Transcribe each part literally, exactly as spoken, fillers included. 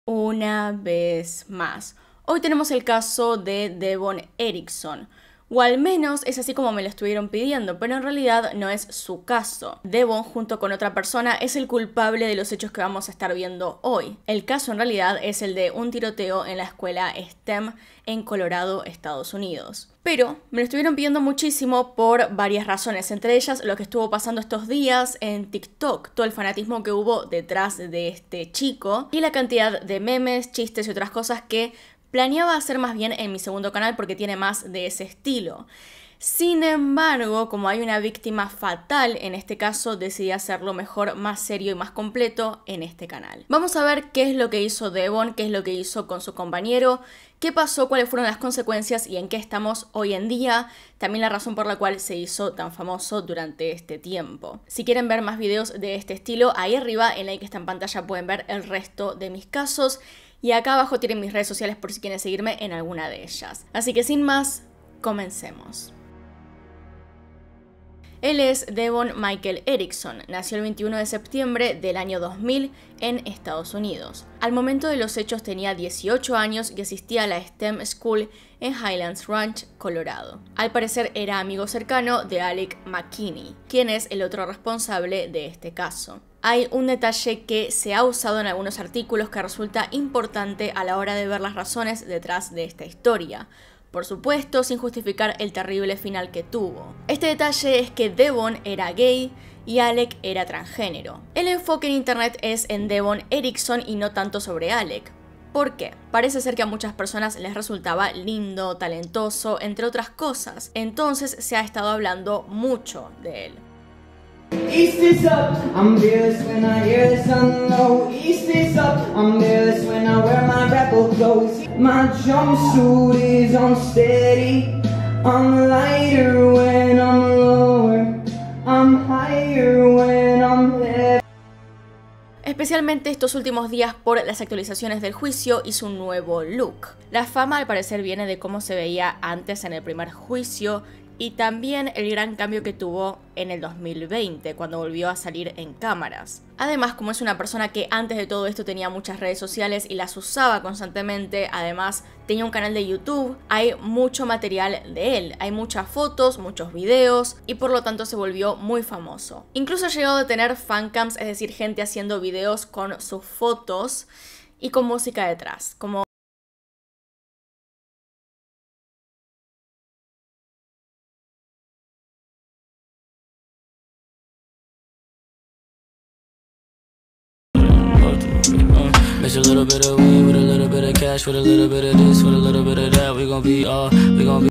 una vez más. Hoy tenemos el caso de Devon Erickson, o al menos es así como me lo estuvieron pidiendo, pero en realidad no es su caso. Devon, junto con otra persona, es el culpable de los hechos que vamos a estar viendo hoy. El caso en realidad es el de un tiroteo en la escuela S T E M en Colorado, Estados Unidos. Pero me lo estuvieron pidiendo muchísimo por varias razones, entre ellas lo que estuvo pasando estos días en TikTok, todo el fanatismo que hubo detrás de este chico y la cantidad de memes, chistes y otras cosas que planeaba hacer más bien en mi segundo canal porque tiene más de ese estilo. Sin embargo, como hay una víctima fatal en este caso, decidí hacerlo mejor, más serio y más completo en este canal. Vamos a ver qué es lo que hizo Devon, qué es lo que hizo con su compañero, qué pasó, cuáles fueron las consecuencias y en qué estamos hoy en día, también la razón por la cual se hizo tan famoso durante este tiempo. Si quieren ver más videos de este estilo, ahí arriba en la que está en pantalla pueden ver el resto de mis casos y acá abajo tienen mis redes sociales por si quieren seguirme en alguna de ellas. Así que sin más, comencemos. Él es Devon Michael Erickson, nació el veintiuno de septiembre del año dos mil en Estados Unidos. Al momento de los hechos tenía dieciocho años y asistía a la S T E M School en Highlands Ranch, Colorado. Al parecer era amigo cercano de Alec McKinney, quien es el otro responsable de este caso. Hay un detalle que se ha usado en algunos artículos que resulta importante a la hora de ver las razones detrás de esta historia. Por supuesto, sin justificar el terrible final que tuvo. Este detalle es que Devon era gay y Alec era transgénero. El enfoque en internet es en Devon Erickson y no tanto sobre Alec. ¿Por qué? Parece ser que a muchas personas les resultaba lindo, talentoso, entre otras cosas. Entonces se ha estado hablando mucho de él. East is up, I'm fearless when I hear the sun low. East is up, I'm fearless when I wear my rebel clothes. My jumpsuit is unsteady, I'm lighter when I'm lower, I'm higher when I'm heavy. Especialmente estos últimos días por las actualizaciones del juicio hizo un nuevo look. La fama al parecer viene de cómo se veía antes en el primer juicio y también el gran cambio que tuvo en el dos mil veinte, cuando volvió a salir en cámaras. Además, como es una persona que antes de todo esto tenía muchas redes sociales y las usaba constantemente, además tenía un canal de YouTube, hay mucho material de él, hay muchas fotos, muchos videos y por lo tanto se volvió muy famoso. Incluso ha llegado a tener fancams, es decir, gente haciendo videos con sus fotos y con música detrás, como Mix a little bit of weed with a little bit of cash, with a little bit of this, with a little bit of that. We gon' be all, we gon' be.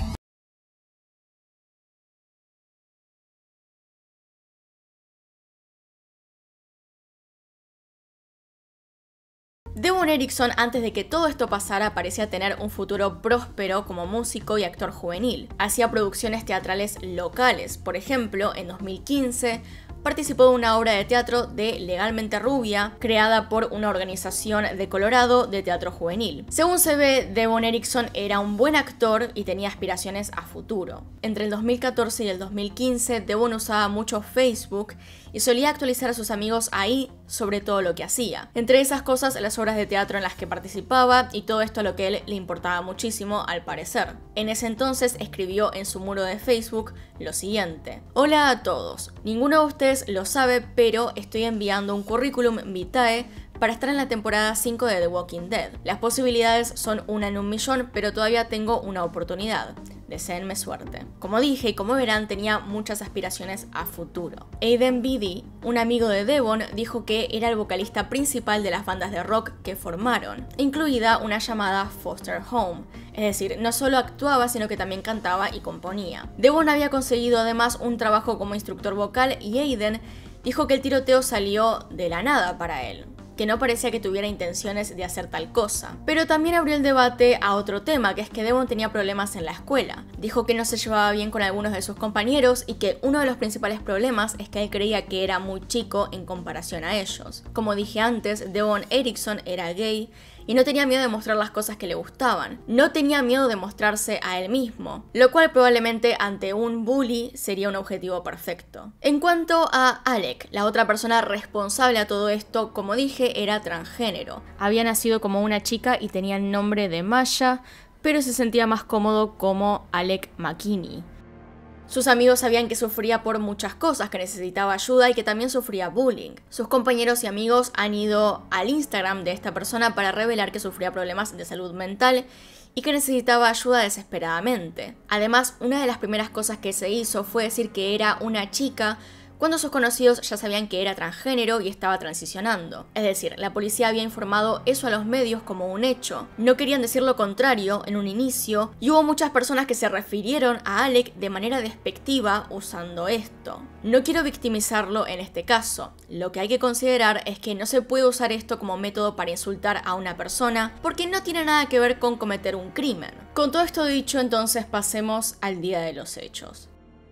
Devon Erickson, antes de que todo esto pasara, parecía tener un futuro próspero como músico y actor juvenil. Hacía producciones teatrales locales. Por ejemplo, en dos mil quince participó de una obra de teatro de Legalmente Rubia, creada por una organización de Colorado de teatro juvenil. Según se ve, Devon Erickson era un buen actor y tenía aspiraciones a futuro. Entre el dos mil catorce y el dos mil quince, Devon usaba mucho Facebook y solía actualizar a sus amigos ahí sobre todo lo que hacía. Entre esas cosas, las obras de teatro en las que participaba y todo esto a lo que a él le importaba muchísimo al parecer. En ese entonces escribió en su muro de Facebook lo siguiente: Hola a todos, ninguno de ustedes lo sabe, pero estoy enviando un currículum vitae para estar en la temporada cinco de The Walking Dead. Las posibilidades son una en un millón, pero todavía tengo una oportunidad. Deséenme suerte. Como dije y como verán, tenía muchas aspiraciones a futuro. Aiden Beatty, un amigo de Devon, dijo que era el vocalista principal de las bandas de rock que formaron, incluida una llamada Foster Home. Es decir, no solo actuaba, sino que también cantaba y componía. Devon había conseguido además un trabajo como instructor vocal y Aiden dijo que el tiroteo salió de la nada para él, que no parecía que tuviera intenciones de hacer tal cosa. Pero también abrió el debate a otro tema, que es que Devon tenía problemas en la escuela. Dijo que no se llevaba bien con algunos de sus compañeros y que uno de los principales problemas es que él creía que era muy chico en comparación a ellos. Como dije antes, Devon Erickson era gay y no tenía miedo de mostrar las cosas que le gustaban. No tenía miedo de mostrarse a él mismo, lo cual probablemente ante un bully sería un objetivo perfecto. En cuanto a Alec, la otra persona responsable a todo esto, como dije, era transgénero. Había nacido como una chica y tenía el nombre de Maya, pero se sentía más cómodo como Alec McKinney. Sus amigos sabían que sufría por muchas cosas, que necesitaba ayuda y que también sufría bullying. Sus compañeros y amigos han ido al Instagram de esta persona para revelar que sufría problemas de salud mental y que necesitaba ayuda desesperadamente. Además, una de las primeras cosas que se hizo fue decir que era una chica cuando sus conocidos ya sabían que era transgénero y estaba transicionando. Es decir, la policía había informado eso a los medios como un hecho. No querían decir lo contrario en un inicio y hubo muchas personas que se refirieron a Alec de manera despectiva usando esto. No quiero victimizarlo en este caso. Lo que hay que considerar es que no se puede usar esto como método para insultar a una persona porque no tiene nada que ver con cometer un crimen. Con todo esto dicho, entonces pasemos al día de los hechos.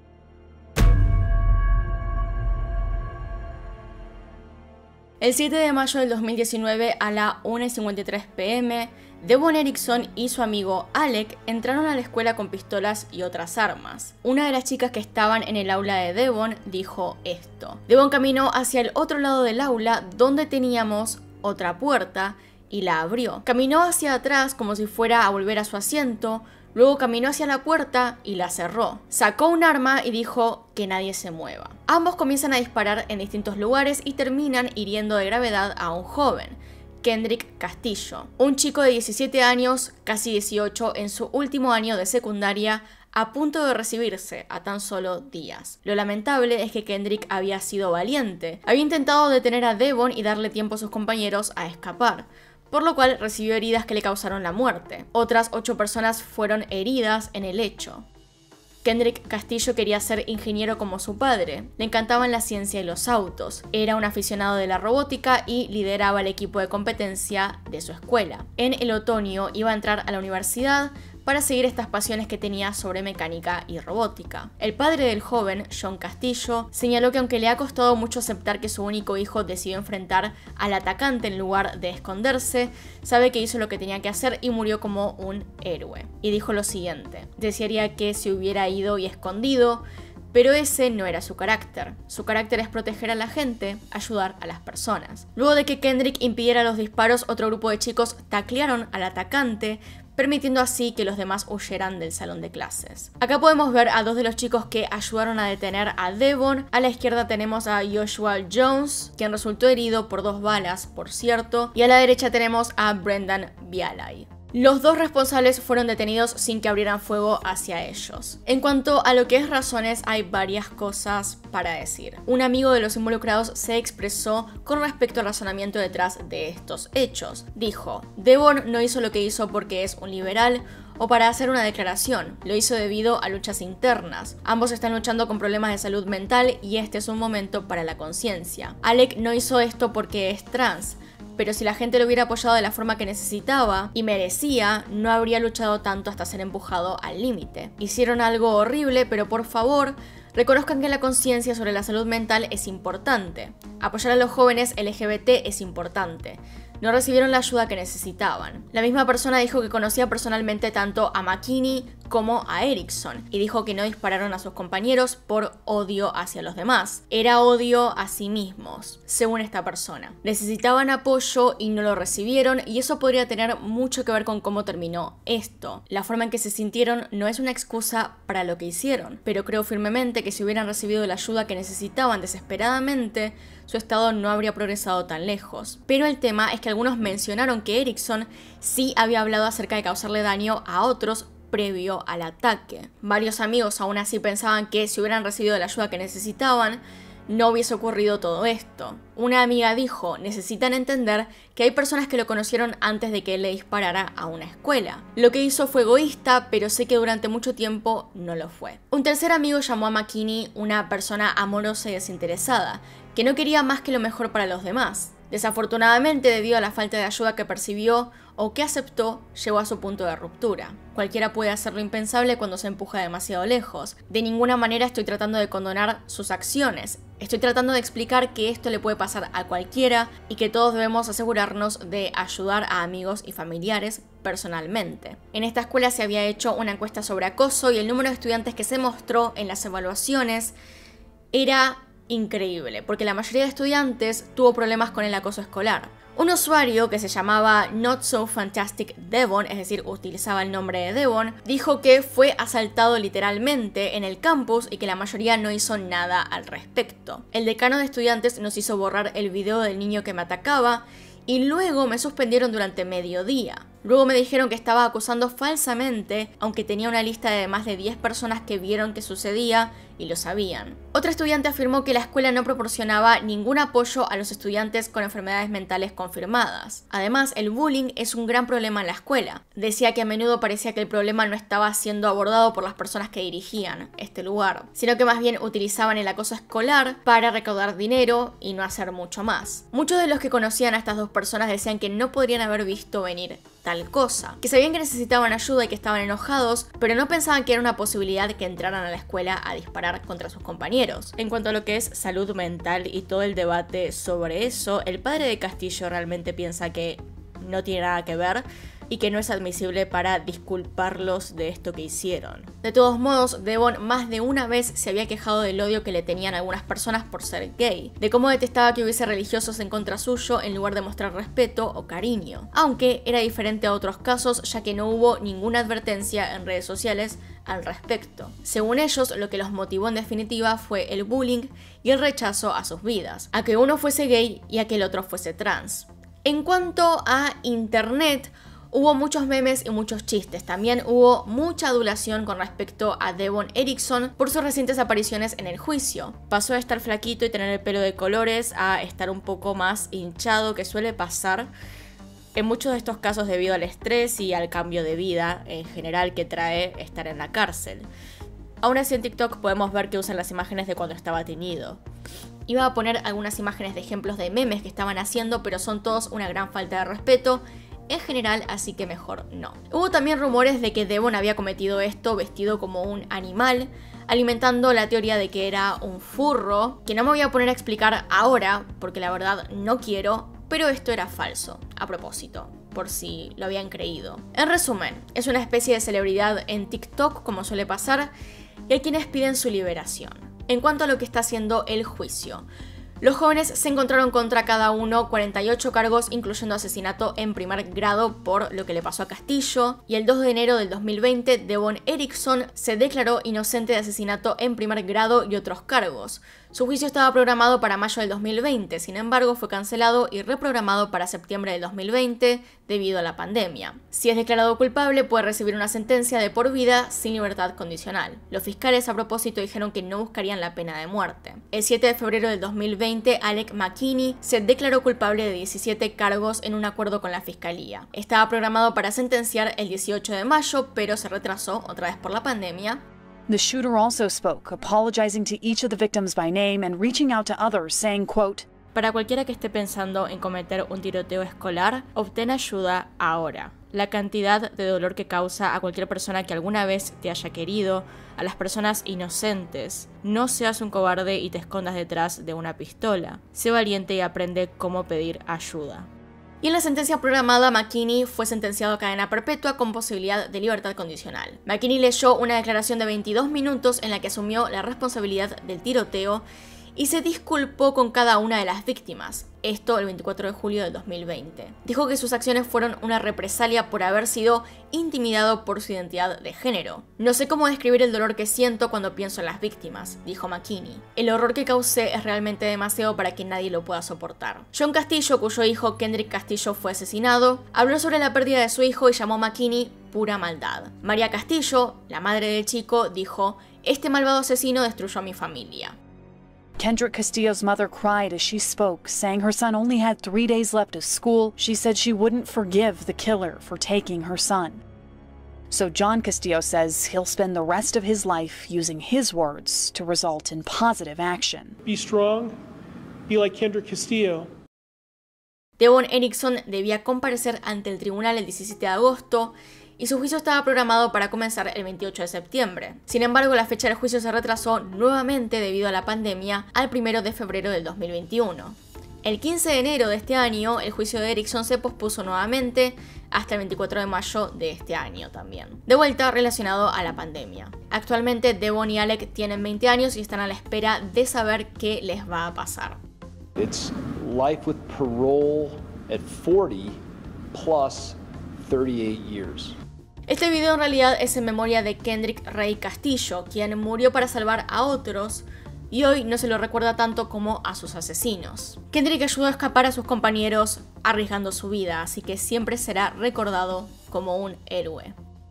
El siete de mayo del dos mil diecinueve a la una y cincuenta y tres pm, Devon Erickson y su amigo Alec entraron a la escuela con pistolas y otras armas. Una de las chicas que estaban en el aula de Devon dijo esto. Devon caminó hacia el otro lado del aula donde teníamos otra puerta y la abrió. Caminó hacia atrás como si fuera a volver a su asiento. Luego caminó hacia la puerta y la cerró. Sacó un arma y dijo que nadie se mueva. Ambos comienzan a disparar en distintos lugares y terminan hiriendo de gravedad a un joven, Kendrick Castillo, un chico de diecisiete años, casi dieciocho, en su último año de secundaria, a punto de recibirse a tan solo días. Lo lamentable es que Kendrick había sido valiente. Había intentado detener a Devon y darle tiempo a sus compañeros a escapar, por lo cual recibió heridas que le causaron la muerte. Otras ocho personas fueron heridas en el hecho. Kendrick Castillo quería ser ingeniero como su padre, le encantaban la ciencia y los autos, era un aficionado de la robótica y lideraba el equipo de competencia de su escuela. En el otoño iba a entrar a la universidad para seguir estas pasiones que tenía sobre mecánica y robótica. El padre del joven, John Castillo, señaló que aunque le ha costado mucho aceptar que su único hijo decidió enfrentar al atacante en lugar de esconderse, sabe que hizo lo que tenía que hacer y murió como un héroe. Y dijo lo siguiente: desearía que se hubiera ido y escondido, pero ese no era su carácter. Su carácter es proteger a la gente, ayudar a las personas. Luego de que Kendrick impidiera los disparos, otro grupo de chicos taclearon al atacante, permitiendo así que los demás huyeran del salón de clases. Acá podemos ver a dos de los chicos que ayudaron a detener a Devon. A la izquierda tenemos a Joshua Jones, quien resultó herido por dos balas, por cierto, y a la derecha tenemos a Brendan Bialay. Los dos responsables fueron detenidos sin que abrieran fuego hacia ellos. En cuanto a lo que es razones, hay varias cosas para decir. Un amigo de los involucrados se expresó con respecto al razonamiento detrás de estos hechos. Dijo: Devon no hizo lo que hizo porque es un liberal o para hacer una declaración, lo hizo debido a luchas internas. Ambos están luchando con problemas de salud mental y este es un momento para la conciencia. Alec no hizo esto porque es trans, pero si la gente lo hubiera apoyado de la forma que necesitaba y merecía, no habría luchado tanto hasta ser empujado al límite. Hicieron algo horrible, pero por favor, reconozcan que la conciencia sobre la salud mental es importante. Apoyar a los jóvenes L G B T es importante. No recibieron la ayuda que necesitaban. La misma persona dijo que conocía personalmente tanto a McKinney como a Erickson y dijo que no dispararon a sus compañeros por odio hacia los demás. Era odio a sí mismos, según esta persona. Necesitaban apoyo y no lo recibieron y eso podría tener mucho que ver con cómo terminó esto. La forma en que se sintieron no es una excusa para lo que hicieron, pero creo firmemente que si hubieran recibido la ayuda que necesitaban desesperadamente, su estado no habría progresado tan lejos. Pero el tema es que algunos mencionaron que Erickson sí había hablado acerca de causarle daño a otros previo al ataque. Varios amigos aún así pensaban que si hubieran recibido la ayuda que necesitaban, no hubiese ocurrido todo esto. Una amiga dijo: necesitan entender que hay personas que lo conocieron antes de que él le disparara a una escuela. Lo que hizo fue egoísta, pero sé que durante mucho tiempo no lo fue. Un tercer amigo llamó a McKinney una persona amorosa y desinteresada, que no quería más que lo mejor para los demás. Desafortunadamente, debido a la falta de ayuda que percibió o que aceptó, llegó a su punto de ruptura. Cualquiera puede hacer lo impensable cuando se empuja demasiado lejos. De ninguna manera estoy tratando de condonar sus acciones. Estoy tratando de explicar que esto le puede pasar a cualquiera y que todos debemos asegurarnos de ayudar a amigos y familiares personalmente. En esta escuela se había hecho una encuesta sobre acoso y el número de estudiantes que se mostró en las evaluaciones era increíble, porque la mayoría de estudiantes tuvo problemas con el acoso escolar. Un usuario que se llamaba Not So Fantastic Devon, es decir, utilizaba el nombre de Devon, dijo que fue asaltado literalmente en el campus y que la mayoría no hizo nada al respecto. El decano de estudiantes nos hizo borrar el video del niño que me atacaba y luego me suspendieron durante mediodía. Luego me dijeron que estaba acusando falsamente, aunque tenía una lista de más de diez personas que vieron que sucedía y lo sabían. Otra estudiante afirmó que la escuela no proporcionaba ningún apoyo a los estudiantes con enfermedades mentales confirmadas. Además, el bullying es un gran problema en la escuela. Decía que a menudo parecía que el problema no estaba siendo abordado por las personas que dirigían este lugar, sino que más bien utilizaban el acoso escolar para recaudar dinero y no hacer mucho más. Muchos de los que conocían a estas dos personas decían que no podrían haber visto venir tal cosa, que sabían que necesitaban ayuda y que estaban enojados, pero no pensaban que era una posibilidad que entraran a la escuela a disparar contra sus compañeros. En cuanto a lo que es salud mental y todo el debate sobre eso, el padre de Castillo realmente piensa que no tiene nada que ver y que no es admisible para disculparlos de esto que hicieron. De todos modos, Devon más de una vez se había quejado del odio que le tenían algunas personas por ser gay, de cómo detestaba que hubiese religiosos en contra suyo en lugar de mostrar respeto o cariño, aunque era diferente a otros casos ya que no hubo ninguna advertencia en redes sociales al respecto. Según ellos, lo que los motivó en definitiva fue el bullying y el rechazo a sus vidas, a que uno fuese gay y a que el otro fuese trans. En cuanto a internet, hubo muchos memes y muchos chistes. También hubo mucha adulación con respecto a Devon Erickson por sus recientes apariciones en el juicio. Pasó de estar flaquito y tener el pelo de colores a estar un poco más hinchado, que suele pasar en muchos de estos casos debido al estrés y al cambio de vida en general que trae estar en la cárcel. Aún así en TikTok podemos ver que usan las imágenes de cuando estaba teñido. Iba a poner algunas imágenes de ejemplos de memes que estaban haciendo, pero son todos una gran falta de respeto en general, así que mejor no. Hubo también rumores de que Devon había cometido esto vestido como un animal, alimentando la teoría de que era un furro, que no me voy a poner a explicar ahora, porque la verdad no quiero, pero esto era falso, a propósito, por si lo habían creído. En resumen, es una especie de celebridad en TikTok, como suele pasar, y hay quienes piden su liberación. En cuanto a lo que está haciendo el juicio, los jóvenes se encontraron contra cada uno cuarenta y ocho cargos, incluyendo asesinato en primer grado por lo que le pasó a Castillo, y el dos de enero del dos mil veinte, Devon Erickson se declaró inocente de asesinato en primer grado y otros cargos. Su juicio estaba programado para mayo del dos mil veinte, sin embargo fue cancelado y reprogramado para septiembre del dos mil veinte debido a la pandemia. Si es declarado culpable, puede recibir una sentencia de por vida sin libertad condicional. Los fiscales a propósito dijeron que no buscarían la pena de muerte. El siete de febrero del dos mil veinte, Alec McKinney se declaró culpable de diecisiete cargos en un acuerdo con la fiscalía. Estaba programado para sentenciar el dieciocho de mayo, pero se retrasó otra vez por la pandemia. The shooter also spoke, apologizing to each of the victims by name and reaching out to others, saying, quote, Para cualquiera que esté pensando en cometer un tiroteo escolar, obtén ayuda ahora. La cantidad de dolor que causa a cualquier persona que alguna vez te haya querido, a las personas inocentes. No seas un cobarde y te escondas detrás de una pistola. Sé valiente y aprende cómo pedir ayuda. Y en la sentencia programada, McKinney fue sentenciado a cadena perpetua con posibilidad de libertad condicional. McKinney leyó una declaración de veintidós minutos en la que asumió la responsabilidad del tiroteo y se disculpó con cada una de las víctimas. Esto el veinticuatro de julio del dos mil veinte. Dijo que sus acciones fueron una represalia por haber sido intimidado por su identidad de género. No sé cómo describir el dolor que siento cuando pienso en las víctimas, dijo McKinney. El horror que causé es realmente demasiado para que nadie lo pueda soportar. John Castillo, cuyo hijo Kendrick Castillo fue asesinado, habló sobre la pérdida de su hijo y llamó a McKinney pura maldad. María Castillo, la madre del chico, dijo: "Este malvado asesino destruyó a mi familia." Kendrick Castillo's mother cried as she spoke, saying her son only had three days left of school. She said she wouldn't forgive the killer for taking her son. So John Castillo says he'll spend the rest of his life using his words to result in positive action. Be strong, be like Kendrick Castillo. Devon Erickson debía comparecer ante el tribunal el diecisiete de agosto y su juicio estaba programado para comenzar el veintiocho de septiembre. Sin embargo, la fecha del juicio se retrasó nuevamente debido a la pandemia al primero de febrero del dos mil veintiuno. El quince de enero de este año, el juicio de Erickson se pospuso nuevamente hasta el veinticuatro de mayo de este año también, de vuelta relacionado a la pandemia. Actualmente Devon y Alec tienen veinte años y están a la espera de saber qué les va a pasar. It's life with parole at forty plus thirty-eight years. Este video en realidad es en memoria de Kendrick Ray Castillo, quien murió para salvar a otros y hoy no se lo recuerda tanto como a sus asesinos. Kendrick ayudó a escapar a sus compañeros arriesgando su vida, así que siempre será recordado como un héroe.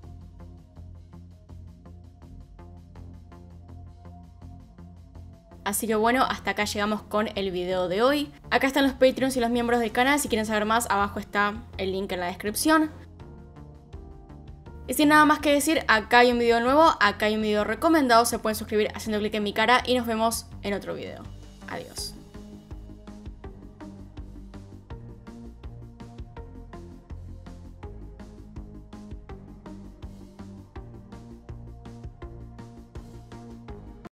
Así que bueno, hasta acá llegamos con el video de hoy. Acá están los Patreons y los miembros del canal, si quieren saber más, abajo está el link en la descripción. Y sin nada más que decir, acá hay un video nuevo, acá hay un video recomendado, se pueden suscribir haciendo clic en mi cara y nos vemos en otro video. Adiós.